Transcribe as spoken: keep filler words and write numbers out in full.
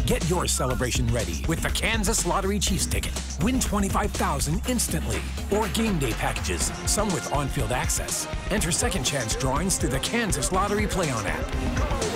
Get your celebration ready with the Kansas Lottery Chiefs ticket. Win twenty-five thousand dollars instantly. Or game day packages, some with on-field access. Enter second chance drawings through the Kansas Lottery Play-On app.